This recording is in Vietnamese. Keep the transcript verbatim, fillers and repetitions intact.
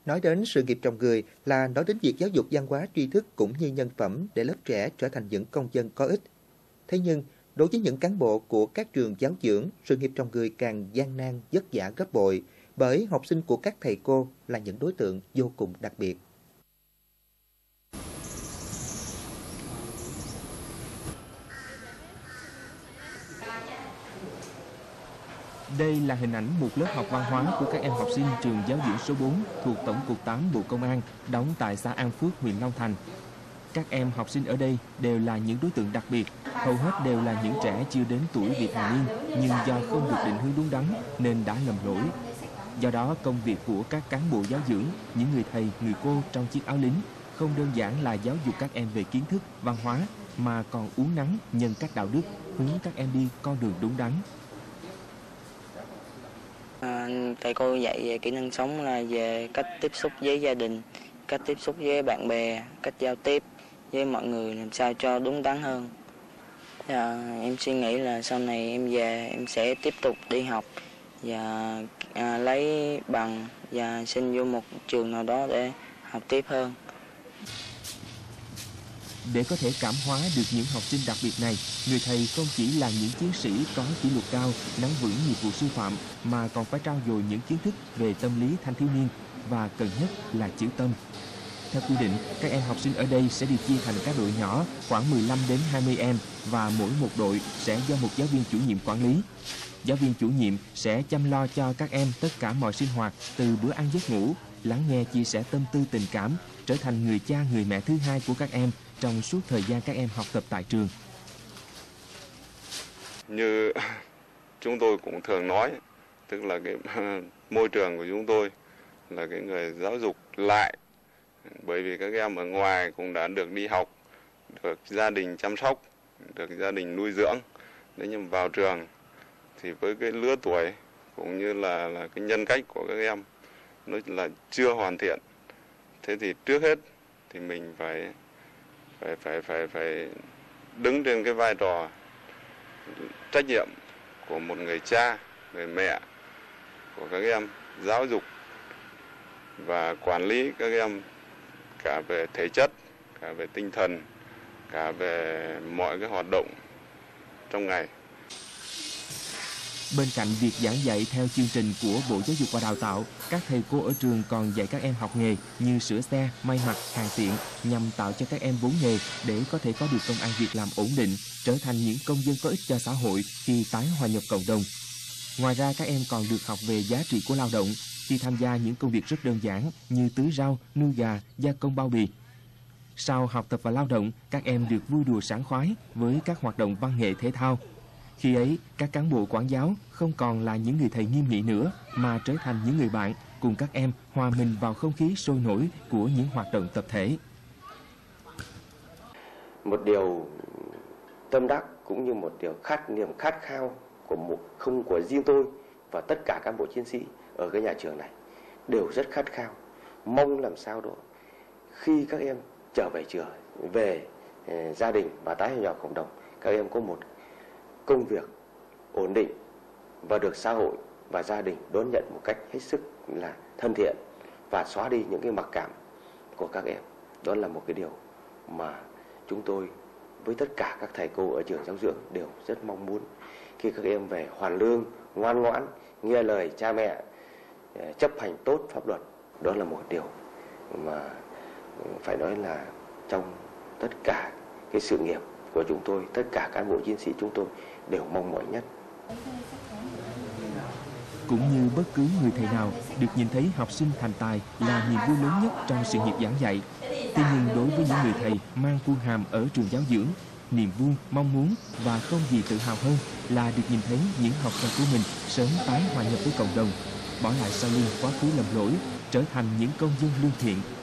Nói đến sự nghiệp trồng người là nói đến việc giáo dục văn hóa tri thức cũng như nhân phẩm để lớp trẻ trở thành những công dân có ích. Thế nhưng, đối với những cán bộ của các trường giáo dưỡng, sự nghiệp trồng người càng gian nan, vất vả gấp bội, bởi học sinh của các thầy cô là những đối tượng vô cùng đặc biệt. Đây là hình ảnh một lớp học văn hóa của các em học sinh trường giáo dưỡng số bốn thuộc Tổng cục tám Bộ Công an, đóng tại xã An Phước, huyện Long Thành. Các em học sinh ở đây đều là những đối tượng đặc biệt, hầu hết đều là những trẻ chưa đến tuổi vị thành niên, nhưng do không được định hướng đúng đắn nên đã lầm lỗi. Do đó, công việc của các cán bộ giáo dưỡng, những người thầy, người cô trong chiếc áo lính không đơn giản là giáo dục các em về kiến thức, văn hóa, mà còn uốn nắn nhân cách đạo đức, hướng các em đi con đường đúng đắn. À, thầy cô dạy về kỹ năng sống là về cách tiếp xúc với gia đình, cách tiếp xúc với bạn bè, cách giao tiếp với mọi người làm sao cho đúng đắn hơn. À, em suy nghĩ là sau này em về em sẽ tiếp tục đi học và à, lấy bằng và xin vô một trường nào đó để học tiếp hơn. Để có thể cảm hóa được những học sinh đặc biệt này, người thầy không chỉ là những chiến sĩ có kỷ luật cao, nắm vững nghiệp vụ sư phạm, mà còn phải trau dồi những kiến thức về tâm lý thanh thiếu niên và cần nhất là chữ tâm. Theo quy định, các em học sinh ở đây sẽ được chia thành các đội nhỏ khoảng mười lăm đến hai mươi em và mỗi một đội sẽ do một giáo viên chủ nhiệm quản lý. Giáo viên chủ nhiệm sẽ chăm lo cho các em tất cả mọi sinh hoạt từ bữa ăn giấc ngủ, lắng nghe chia sẻ tâm tư tình cảm, trở thành người cha người mẹ thứ hai của các em trong suốt thời gian các em học tập tại trường. Như chúng tôi cũng thường nói, tức là cái môi trường của chúng tôi là cái người giáo dục lại, bởi vì các em ở ngoài cũng đã được đi học, được gia đình chăm sóc, được gia đình nuôi dưỡng. Đấy, nhưng vào trường thì với cái lứa tuổi cũng như là là cái nhân cách của các em nó là chưa hoàn thiện. Thế thì trước hết thì mình phải phải phải phải phải đứng trên cái vai trò trách nhiệm của một người cha, người mẹ của các em, giáo dục và quản lý các em cả về thể chất, cả về tinh thần, cả về mọi cái hoạt động trong ngày. Bên cạnh việc giảng dạy theo chương trình của Bộ Giáo dục và Đào tạo, các thầy cô ở trường còn dạy các em học nghề như sửa xe, may mặc, hàng tiện nhằm tạo cho các em vốn nghề để có thể có được công ăn việc làm ổn định, trở thành những công dân có ích cho xã hội khi tái hòa nhập cộng đồng. Ngoài ra, các em còn được học về giá trị của lao động khi tham gia những công việc rất đơn giản như tưới rau, nuôi gà, gia công bao bì. Sau học tập và lao động, các em được vui đùa sảng khoái với các hoạt động văn nghệ thể thao. Khi ấy, các cán bộ quản giáo không còn là những người thầy nghiêm nghị nữa, mà trở thành những người bạn cùng các em hòa mình vào không khí sôi nổi của những hoạt động tập thể. Một điều tâm đắc cũng như một điều khát niềm khát khao của một không của riêng tôi và tất cả cán bộ chiến sĩ ở cái nhà trường này đều rất khát khao, mong làm sao đó khi các em trở về trường, về eh, gia đình và tái hòa nhập cộng đồng, các em có một công việc ổn định và được xã hội và gia đình đón nhận một cách hết sức là thân thiện và xóa đi những cái mặc cảm của các em. Đó là một cái điều mà chúng tôi với tất cả các thầy cô ở trường giáo dưỡng đều rất mong muốn. Khi các em về hoàn lương, ngoan ngoãn, nghe lời cha mẹ, chấp hành tốt pháp luật, đó là một điều mà phải nói là trong tất cả cái sự nghiệp của chúng tôi, tất cả cán bộ chiến sĩ chúng tôi đều mong mỏi nhất. Cũng như bất cứ người thầy nào, được nhìn thấy học sinh thành tài là niềm vui lớn nhất trong sự nghiệp giảng dạy. Tuy nhiên, đối với những người thầy mang quân hàm ở trường giáo dưỡng, niềm vui, mong muốn và không gì tự hào hơn là được nhìn thấy những học trò của mình sớm tái hòa nhập với cộng đồng, bỏ lại sau lưng quá khứ lầm lỗi, trở thành những công dân lương thiện,